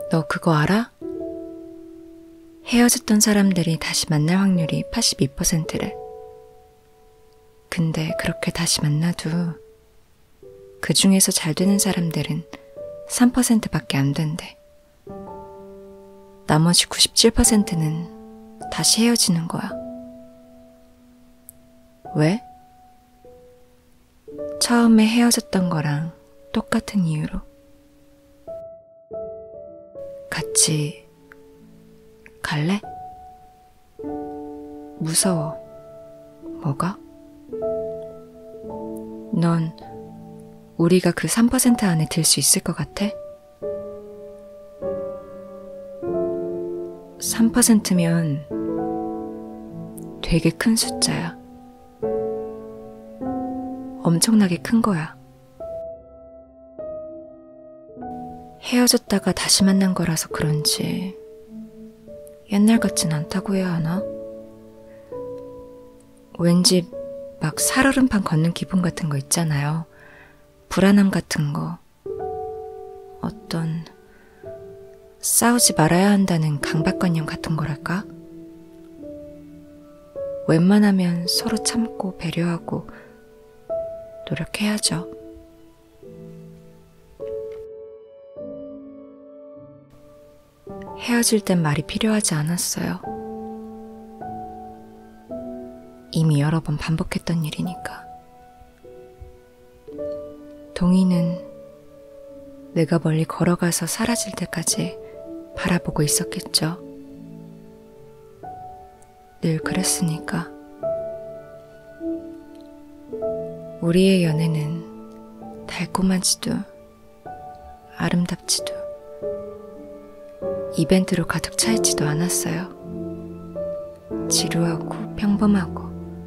너 그거 알아? 헤어졌던 사람들이 다시 만날 확률이 82%래. 근데 그렇게 다시 만나도 그 중에서 잘 되는 사람들은 3%밖에 안 된대. 나머지 97%는 다시 헤어지는 거야. 왜? 처음에 헤어졌던 거랑 똑같은 이유로. 같이 갈래? 무서워. 뭐가? 넌 우리가 그 3% 안에 들 수 있을 것 같아? 3%면 되게 큰 숫자야. 엄청나게 큰 거야. 헤어졌다가 다시 만난 거라서 그런지 옛날 같진 않다고 해야 하나? 왠지 막 살얼음판 걷는 기분 같은 거 있잖아요. 불안함 같은 거. 어떤 싸우지 말아야 한다는 강박관념 같은 거랄까? 웬만하면 서로 참고 배려하고 노력해야죠. 헤어질 땐 말이 필요하지 않았어요. 이미 여러 번 반복했던 일이니까. 동희는 내가 멀리 걸어가서 사라질 때까지 바라보고 있었겠죠. 늘 그랬으니까. 우리의 연애는 달콤하지도 아름답지도 이벤트로 가득 차 있지도 않았어요. 지루하고 평범하고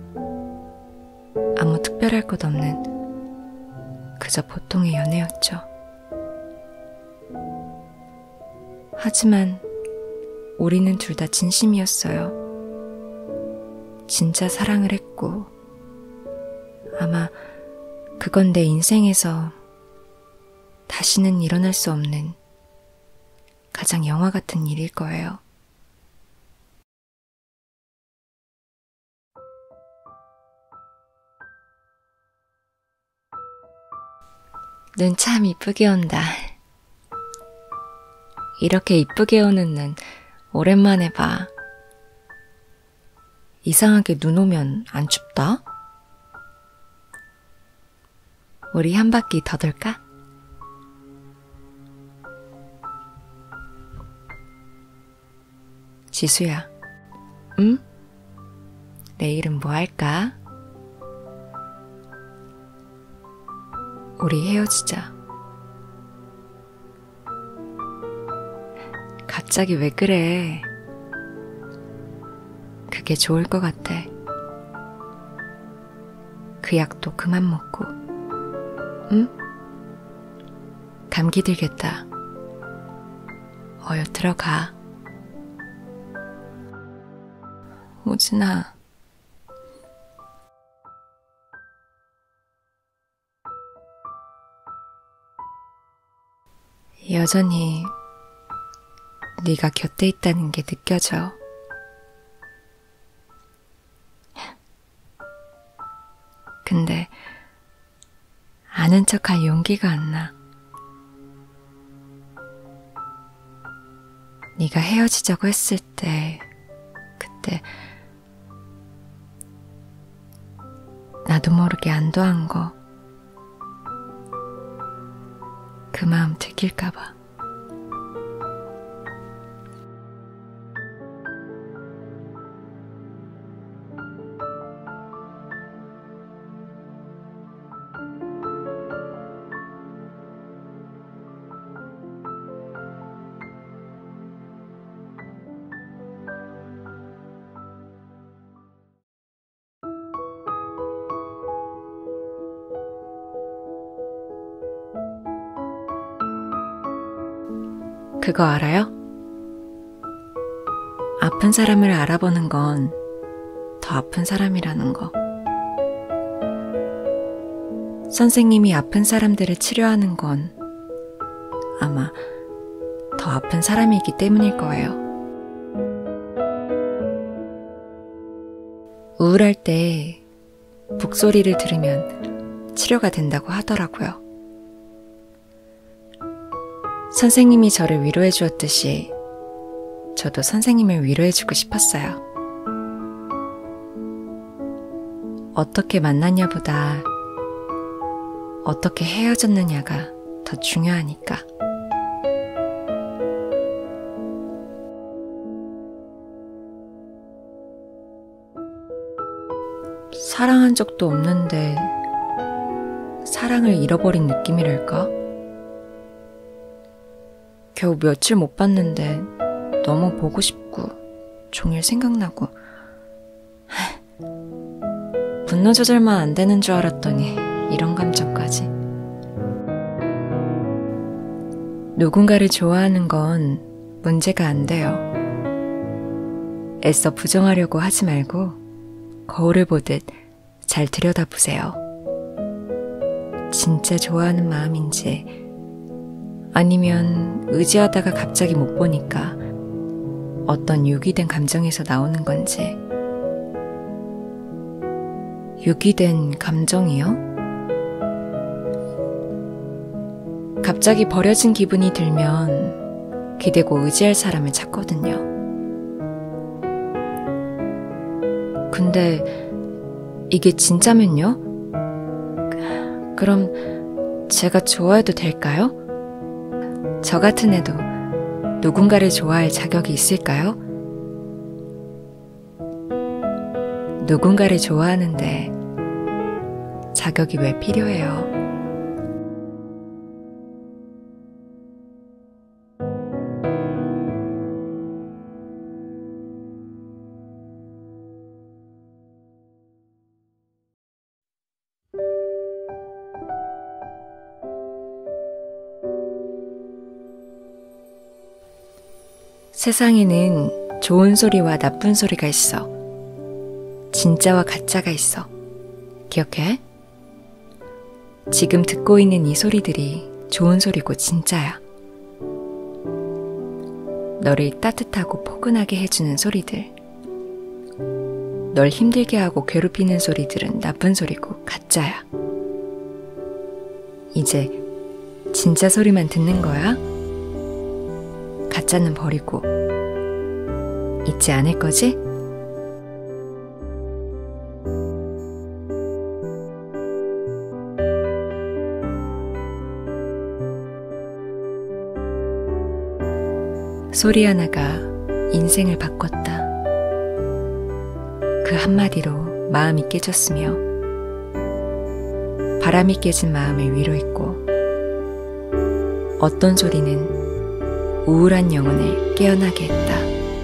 아무 특별할 것 없는 그저 보통의 연애였죠. 하지만 우리는 둘 다 진심이었어요. 진짜 사랑을 했고 아마 그건 내 인생에서 다시는 일어날 수 없는 가장 영화 같은 일일 거예요. 눈 참 이쁘게 온다. 이렇게 이쁘게 오는 눈 오랜만에 봐. 이상하게 눈 오면 안 춥다? 우리 한 바퀴 더 돌까? 지수야, 응? 내일은 뭐 할까? 우리 헤어지자. 갑자기 왜 그래? 그게 좋을 것 같아. 그 약도 그만 먹고. 응? 감기 들겠다. 어여 들어가. 오진아. 여전히 네가 곁에 있다는 게 느껴져. 근데 아는 척할 용기가 안 나. 네가 헤어지자고 했을 때 그때 나도 모르게 안도한 거 그 마음 들킬까 봐. 그거 알아요? 아픈 사람을 알아보는 건 더 아픈 사람이라는 거. 선생님이 아픈 사람들을 치료하는 건 아마 더 아픈 사람이기 때문일 거예요. 우울할 때 북소리를 들으면 치료가 된다고 하더라고요. 선생님이 저를 위로해 주었듯이 저도 선생님을 위로해 주고 싶었어요. 어떻게 만났냐보다 어떻게 헤어졌느냐가 더 중요하니까. 사랑한 적도 없는데 사랑을 잃어버린 느낌이랄까? 겨우 며칠 못 봤는데 너무 보고 싶고 종일 생각나고 분노 조절만 안 되는 줄 알았더니 이런 감정까지. 누군가를 좋아하는 건 문제가 안 돼요. 애써 부정하려고 하지 말고 거울을 보듯 잘 들여다보세요. 진짜 좋아하는 마음인지 아니면 의지하다가 갑자기 못 보니까 어떤 유기된 감정에서 나오는 건지. 유기된 감정이요? 갑자기 버려진 기분이 들면 기대고 의지할 사람을 찾거든요. 근데 이게 진짜면요? 그럼 제가 좋아해도 될까요? 저 같은 애도 누군가를 좋아할 자격이 있을까요? 누군가를 좋아하는데 자격이 왜 필요해요? 세상에는 좋은 소리와 나쁜 소리가 있어. 진짜와 가짜가 있어. 기억해? 지금 듣고 있는 이 소리들이 좋은 소리고 진짜야. 너를 따뜻하고 포근하게 해주는 소리들. 널 힘들게 하고 괴롭히는 소리들은 나쁜 소리고 가짜야. 이제 진짜 소리만 듣는 거야? 가짜는 버리고 잊지 않을 거지? 소리 하나가 인생을 바꿨다. 그 한마디로 마음이 깨졌으며 바람이 깨진 마음을 위로했고 어떤 소리는 우울한 영혼을 깨어나게 했다.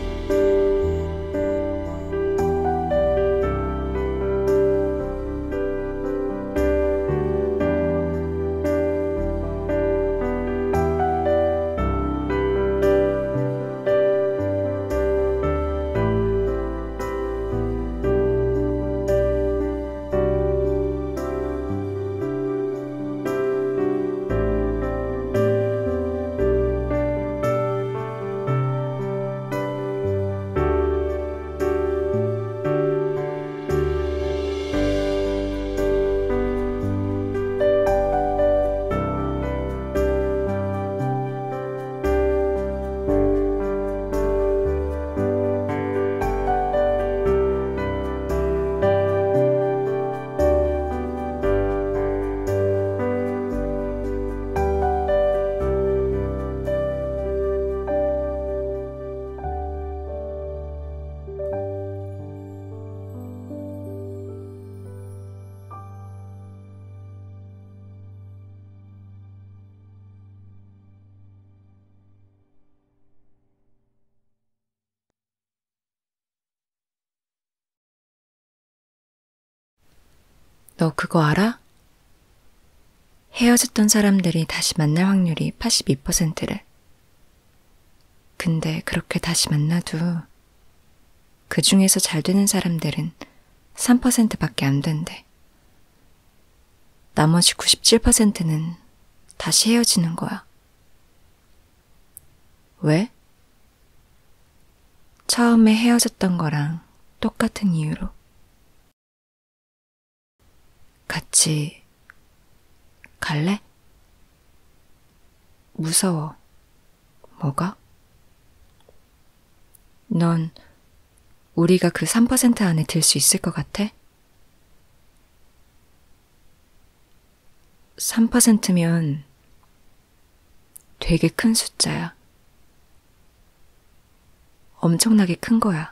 너 그거 알아? 헤어졌던 사람들이 다시 만날 확률이 82%래. 근데 그렇게 다시 만나도 그 중에서 잘 되는 사람들은 3%밖에 안 된대. 나머지 97%는 다시 헤어지는 거야. 왜? 처음에 헤어졌던 거랑 똑같은 이유로. 같이 갈래? 무서워. 뭐가? 넌 우리가 그 3% 안에 들 수 있을 것 같아? 3%면 되게 큰 숫자야. 엄청나게 큰 거야.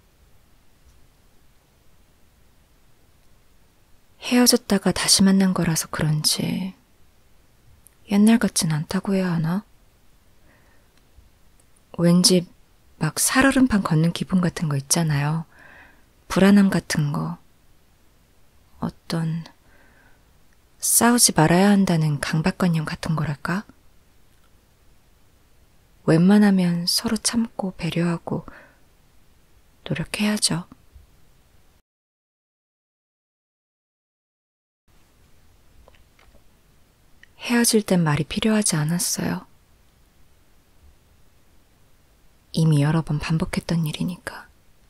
헤어졌다가 다시 만난 거라서 그런지 옛날 같진 않다고 해야 하나? 왠지 막 살얼음판 걷는 기분 같은 거 있잖아요. 불안함 같은 거. 어떤 싸우지 말아야 한다는 강박관념 같은 거랄까? 웬만하면 서로 참고 배려하고 노력해야죠. 헤어질 땐 말이 필요하지 않았어요. 이미 여러 번 반복했던 일이니까.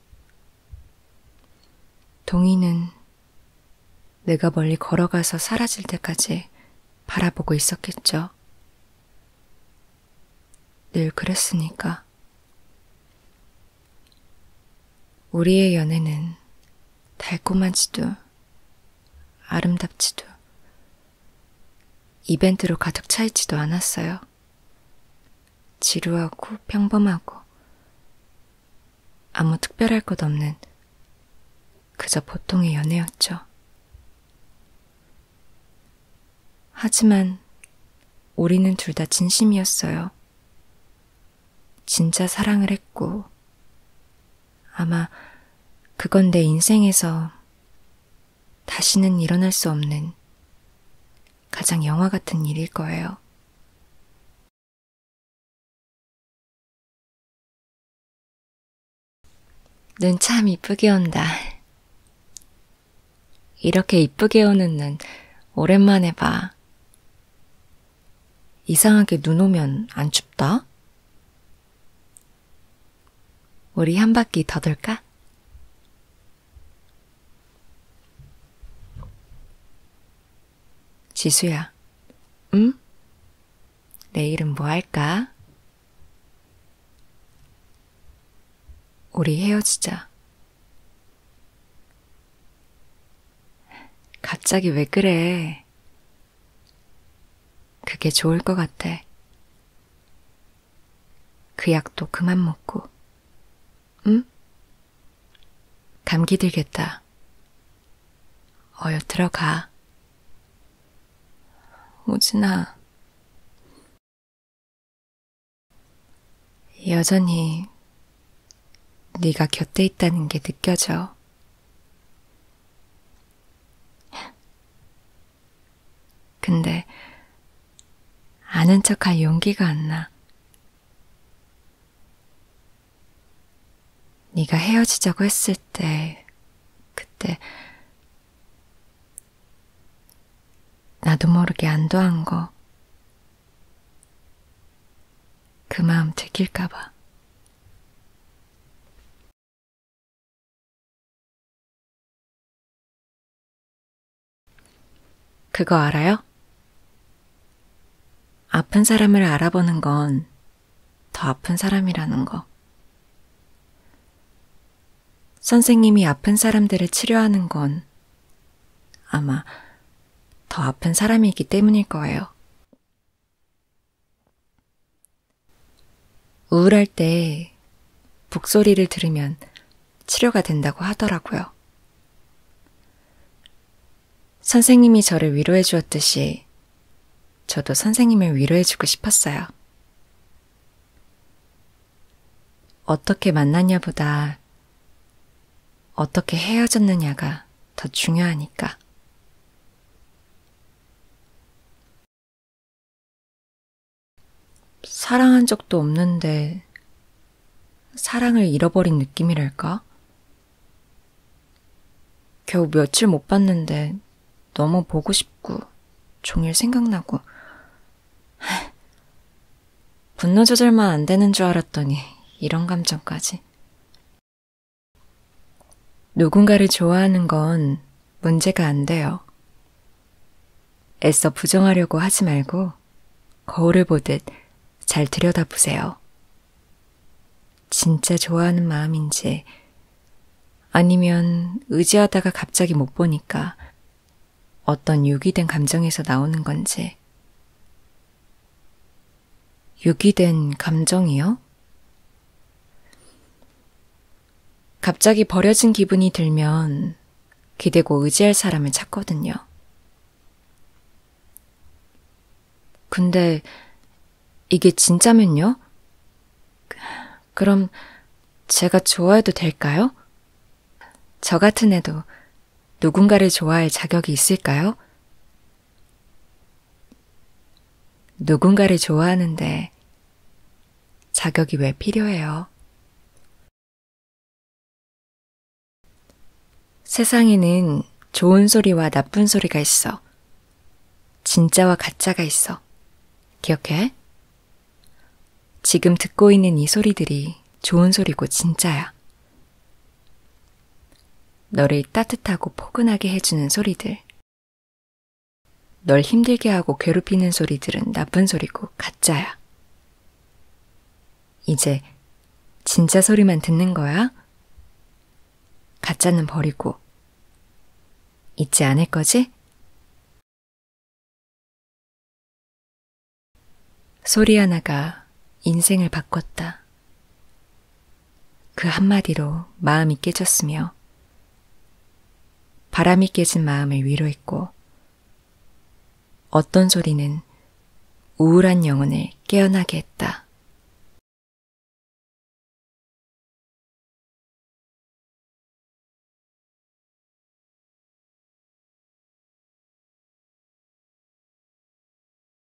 동희는 내가 멀리 걸어가서 사라질 때까지 바라보고 있었겠죠. 늘 그랬으니까. 우리의 연애는 달콤하지도 아름답지도 이벤트로 가득 차 있지도 않았어요. 지루하고 평범하고 아무 특별할 것 없는 그저 보통의 연애였죠. 하지만 우리는 둘 다 진심이었어요. 진짜 사랑을 했고 아마 그건 내 인생에서 다시는 일어날 수 없는 가장 영화 같은 일일 거예요. 눈 참 이쁘게 온다. 이렇게 이쁘게 오는 눈 오랜만에 봐. 이상하게 눈 오면 안 춥다? 우리 한 바퀴 더 돌까? 지수야, 응? 내일은 뭐 할까? 우리 헤어지자. 갑자기 왜 그래? 그게 좋을 것 같아. 그 약도 그만 먹고. 응? 감기 들겠다. 어여 들어가. 오진아. 여전히 네가 곁에 있다는 게 느껴져. 근데 아는 척할 용기가 안 나. 네가 헤어지자고 했을 때, 그때 나도 모르게 안도한 거, 그 마음 들킬까봐. 그거 알아요? 아픈 사람을 알아보는 건 더 아픈 사람이라는 거. 선생님이 아픈 사람들을 치료하는 건 아마 더 아픈 사람이기 때문일 거예요. 우울할 때 북소리를 들으면 치료가 된다고 하더라고요. 선생님이 저를 위로해 주었듯이 저도 선생님을 위로해 주고 싶었어요. 어떻게 만났냐보다 어떻게 헤어졌느냐가 더 중요하니까. 사랑한 적도 없는데 사랑을 잃어버린 느낌이랄까? 겨우 며칠 못 봤는데 너무 보고 싶고 종일 생각나고 분노 조절만 안 되는 줄 알았더니 이런 감정까지. 누군가를 좋아하는 건 문제가 안 돼요. 애써 부정하려고 하지 말고 거울을 보듯 잘 들여다보세요. 진짜 좋아하는 마음인지 아니면 의지하다가 갑자기 못 보니까 어떤 유기된 감정에서 나오는 건지. 유기된 감정이요? 갑자기 버려진 기분이 들면 기대고 의지할 사람을 찾거든요. 근데 이게 진짜면요? 그럼 제가 좋아해도 될까요? 저 같은 애도 누군가를 좋아할 자격이 있을까요? 누군가를 좋아하는데 자격이 왜 필요해요? 세상에는 좋은 소리와 나쁜 소리가 있어. 진짜와 가짜가 있어. 기억해? 지금 듣고 있는 이 소리들이 좋은 소리고 진짜야. 너를 따뜻하고 포근하게 해주는 소리들. 널 힘들게 하고 괴롭히는 소리들은 나쁜 소리고 가짜야. 이제 진짜 소리만 듣는 거야? 가짜는 버리고 잊지 않을 거지? 소리 하나가 인생을 바꿨다. 그 한마디로 마음이 깨졌으며 바람이 깨진 마음을 위로했고 어떤 소리는 우울한 영혼을 깨어나게 했다.